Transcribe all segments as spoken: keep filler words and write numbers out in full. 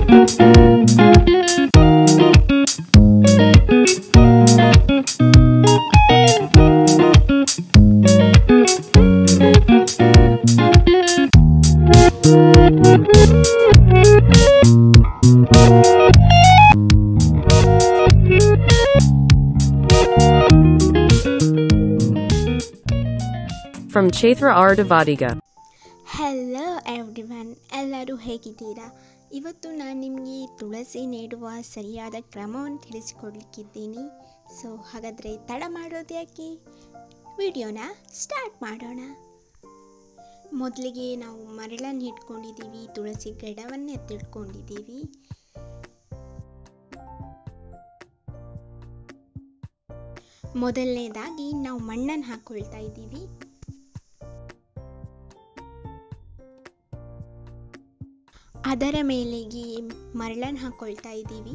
From Chaitra R. Devadiga. Hello everyone, ಎಲ್ಲರೂ ಹೇಗಿದ್ದೀರಾ? ಇವತ್ತು ನಾನು ನಿಮಗೆ ತುಳಸಿ ನೆಡುವ ಸರಿಯಾದ ಕ್ರಮವನ್ನು ತಿಳಿಸಿಕೊಡ್ಲಿಕ್ಕಿದ್ದೀನಿ. ಸೊ ಹಾಗಾದರೆ ತಡ ಮಾಡೋದು ಯಾಕೆ, ವಿಡಿಯೋನ ಸ್ಟಾರ್ಟ್ ಮಾಡೋಣ. ಮೊದಲಿಗೆ ನಾವು ಮರಳನ್ನು ಇಟ್ಕೊಂಡಿದ್ದೀವಿ, ತುಳಸಿ ಗಿಡವನ್ನು ಎತ್ತಿಟ್ಕೊಂಡಿದ್ದೀವಿ. ಮೊದಲನೇದಾಗಿ ನಾವು ಮಣ್ಣನ್ನು ಹಾಕ್ಕೊಳ್ತಾ ಇದ್ದೀವಿ. ಅದರ ಮೇಲೆಗೆ ಮರಳನ್ನು ಹಾಕ್ಕೊಳ್ತಾ ಇದ್ದೀವಿ.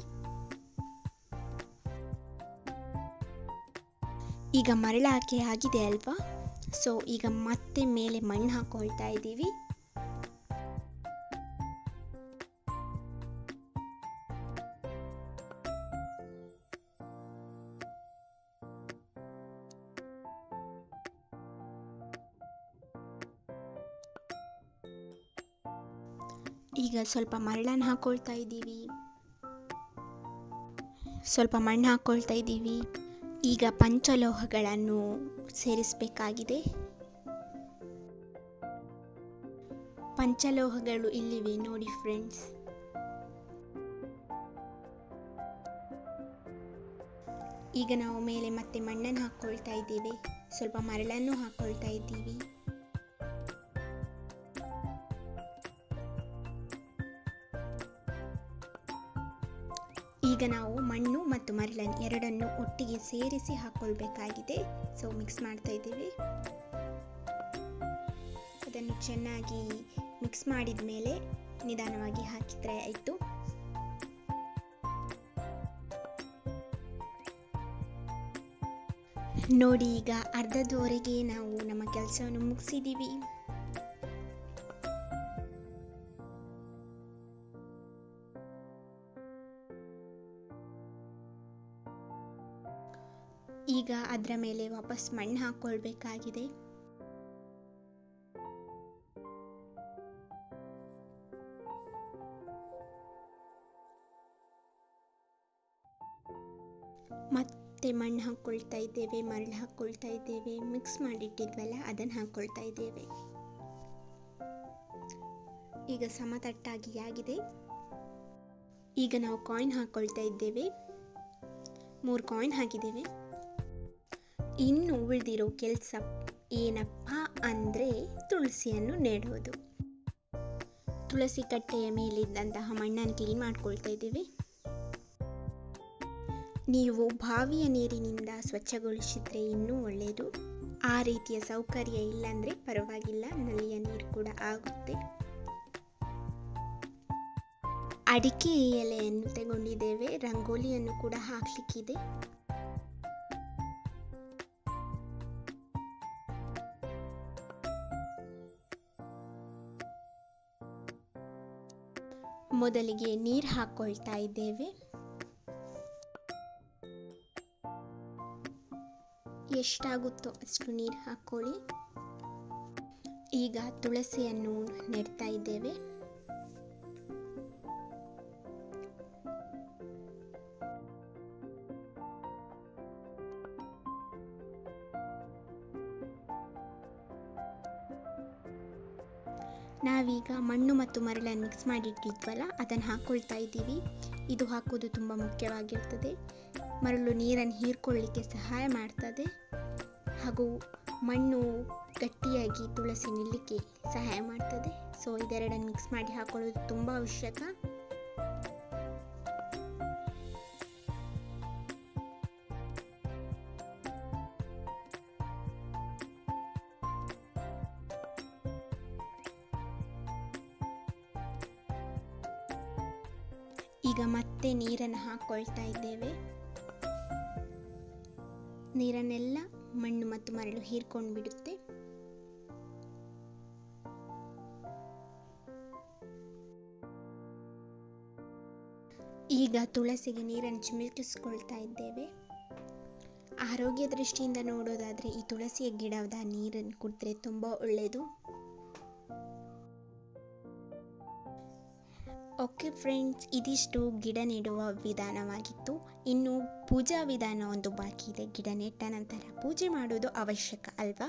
ಈಗ ಮರಳು ಹಾಕಿ ಆಗಿದೆ ಅಲ್ವಾ, ಸೊ ಈಗ ಮತ್ತೆ ಮೇಲೆ ಮಣ್ಣು ಹಾಕ್ಕೊಳ್ತಾ ಇದ್ದೀವಿ. ಈಗ ಸ್ವಲ್ಪ ಮರಳನ್ನು ಹಾಕ್ಕೊಳ್ತಾ ಇದ್ದೀವಿ, ಸ್ವಲ್ಪ ಮಣ್ಣು ಹಾಕ್ಕೊಳ್ತಾ ಇದ್ದೀವಿ. ಈಗ ಪಂಚಲೋಹಗಳನ್ನು ಸೇರಿಸಬೇಕಾಗಿದೆ. ಪಂಚಲೋಹಗಳು ಇಲ್ಲಿವೆ ನೋಡಿ ಫ್ರೆಂಡ್ಸ್. ಈಗ ನಾವು ಮೇಲೆ ಮತ್ತೆ ಮಣ್ಣನ್ನು ಹಾಕ್ಕೊಳ್ತಾ ಇದ್ದೀವಿ, ಸ್ವಲ್ಪ ಮರಳನ್ನು ಹಾಕ್ಕೊಳ್ತಾ ಇದ್ದೀವಿ. ಈಗ ನಾವು ಮಣ್ಣು ಮತ್ತು ಮರಳನ್ನು ಎರಡನ್ನು ಒಟ್ಟಿಗೆ ಸೇರಿಸಿ ಹಾಕ್ಕೊಳ್ಬೇಕಾಗಿದೆ. ಸೊ ಮಿಕ್ಸ್ ಮಾಡ್ತಾ ಇದ್ದೀವಿ. ಅದನ್ನು ಚೆನ್ನಾಗಿ ಮಿಕ್ಸ್ ಮಾಡಿದ ಮೇಲೆ ನಿಧಾನವಾಗಿ ಹಾಕಿದ್ರೆ ಆಯಿತು. ನೋಡಿ, ಈಗ ಅರ್ಧದವರೆಗೆ ನಾವು ನಮ್ಮ ಕೆಲಸವನ್ನು ಮುಗಿಸಿದ್ದೀವಿ. ಈಗ ಅದರ ಮೇಲೆ ವಾಪಸ್ ಮಣ್ಣು ಹಾಕ್ಕೊಳ್ಬೇಕಾಗಿದೆ. ಮತ್ತೆ ಮಣ್ಣು ಹಾಕ್ಕೊಳ್ತಾ ಇದ್ದೇವೆ, ಮರಳು ಹಾಕ್ಕೊಳ್ತಾ ಇದ್ದೇವೆ, ಮಿಕ್ಸ್ ಮಾಡಿಟ್ಟಿದ್ವಲ್ಲ ಅದನ್ನು ಹಾಕ್ಕೊಳ್ತಾ ಇದ್ದೇವೆ. ಈಗ ಸಮತಟ್ಟಾಗಿ ಆಗಿದೆ. ಈಗ ನಾವು ಕಾಯಿನ್ ಹಾಕ್ಕೊಳ್ತಾ ಇದ್ದೇವೆ. ಮೂರು ಕಾಯಿನ್ ಹಾಕಿದ್ದೇವೆ. ಇನ್ನು ಉಳಿದಿರೋ ಕೆಲಸ ಏನಪ್ಪ ಅಂದರೆ ತುಳಸಿಯನ್ನು ನೆಡೋದು. ತುಳಸಿ ಕಟ್ಟೆಯ ಮೇಲಿದ್ದಂತಹ ಮಣ್ಣನ್ನು ಕ್ಲೀನ್ ಮಾಡ್ಕೊಳ್ತಾ ಇದ್ದೀವಿ. ನೀವು ಬಾವಿಯ ನೀರಿನಿಂದ ಸ್ವಚ್ಛಗೊಳಿಸಿದ್ರೆ ಇನ್ನೂ ಒಳ್ಳೆಯದು. ಆ ರೀತಿಯ ಸೌಕರ್ಯ ಇಲ್ಲಾಂದರೆ ಪರವಾಗಿಲ್ಲ, ನಲ್ಲಿಯ ನೀರು ಕೂಡ ಆಗುತ್ತೆ. ಅಡಿಕೆ ಎಲೆಯನ್ನು ತಗೊಂಡಿದ್ದೇವೆ, ರಂಗೋಲಿಯನ್ನು ಕೂಡ ಹಾಕ್ಲಿಕ್ಕಿದೆ. ಮೊದಲಿಗೆ ನೀರು ಹಾಕ್ಕೊಳ್ತಾ ಇದ್ದೇವೆ. ಎಷ್ಟಾಗುತ್ತೋ ಅಷ್ಟು ನೀರು ಹಾಕ್ಕೊಳ್ಳಿ. ಈಗ ತುಳಸಿಯನ್ನು ನೆಡ್ತಾ ಇದ್ದೇವೆ. ನಾವೀಗ ಮಣ್ಣು ಮತ್ತು ಮರಳನ್ನು ಮಿಕ್ಸ್ ಮಾಡಿಟ್ಟಿದ್ವಲ್ಲ ಅದನ್ನು ಹಾಕ್ಕೊಳ್ತಾ ಇದ್ದೀವಿ. ಇದು ಹಾಕೋದು ತುಂಬ ಮುಖ್ಯವಾಗಿರ್ತದೆ. ಮರಳು ನೀರನ್ನು ಹೀರ್ಕೊಳ್ಳಿಕ್ಕೆ ಸಹಾಯ ಮಾಡ್ತದೆ, ಹಾಗೂ ಮಣ್ಣು ಗಟ್ಟಿಯಾಗಿ ತುಳಸಿ ನಿಲ್ಲಕ್ಕೆ ಸಹಾಯ ಮಾಡ್ತದೆ. ಸೊ ಇದೆರಡನ್ನು ಮಿಕ್ಸ್ ಮಾಡಿ ಹಾಕೊಳ್ಳೋದು ತುಂಬ ಅವಶ್ಯಕ. ಈಗ ಮತ್ತೆ ನೀರನ್ನು ಹಾಕ್ಕೊಳ್ತಾ ಇದ್ದೇವೆ. ನೀರನ್ನೆಲ್ಲ ಮಣ್ಣು ಮತ್ತು ಮರಳು ಹೀರ್ಕೊಂಡು ಬಿಡುತ್ತೆ. ಈಗ ತುಳಸಿಗೆ ನೀರನ್ನು ಚಿಮುಕಿಸ್ಕೊಳ್ತಾ ಇದ್ದೇವೆ. ಆರೋಗ್ಯ ದೃಷ್ಟಿಯಿಂದ ನೋಡೋದಾದರೆ ಈ ತುಳಸಿಯ ಗಿಡದ ನೀರನ್ನು ಕುಡಿದ್ರೆ ತುಂಬ ಒಳ್ಳೆಯದು. ಓಕೆ ಫ್ರೆಂಡ್ಸ್, ಇದಿಷ್ಟು ಗಿಡ ನೆಡುವ ವಿಧಾನವಾಗಿತ್ತು. ಇನ್ನು ಪೂಜಾ ವಿಧಾನ ಒಂದು ಬಾಕಿ ಇದೆ. ಗಿಡ ನೆಟ್ಟ ನಂತರ ಪೂಜೆ ಮಾಡೋದು ಅವಶ್ಯಕ ಅಲ್ವಾ?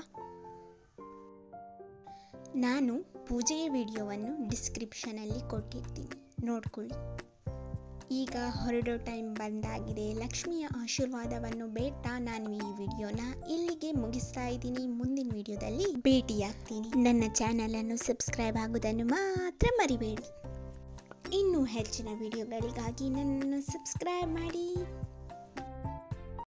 ನಾನು ಪೂಜೆಯ ವಿಡಿಯೋವನ್ನು ಡಿಸ್ಕ್ರಿಪ್ಷನಲ್ಲಿ ಕೊಟ್ಟಿರ್ತೀನಿ, ನೋಡ್ಕೊಳ್ಳಿ. ಈಗ ಹೊರಡೋ ಟೈಮ್ ಬಂದಾಗಿದೆ. ಲಕ್ಷ್ಮಿಯ ಆಶೀರ್ವಾದವನ್ನು ಬೇಡ್ತಾ ನಾನು ಈ ವಿಡಿಯೋನ ಇಲ್ಲಿಗೆ ಮುಗಿಸ್ತಾ ಇದ್ದೀನಿ. ಮುಂದಿನ ವಿಡಿಯೋದಲ್ಲಿ ಭೇಟಿಯಾಗ್ತೀನಿ. ನನ್ನ ಚಾನಲನ್ನು ಸಬ್ಸ್ಕ್ರೈಬ್ ಆಗೋದನ್ನು ಮಾತ್ರ ಮರಿಬೇಡಿ. ಇನ್ನೂ ಹೆಚ್ಚಿನ ವಿಡಿಯೋಗಳಿಗಾಗಿ ನನ್ನನ್ನು ಸಬ್ಸ್ಕ್ರೈಬ್ ಮಾಡಿ.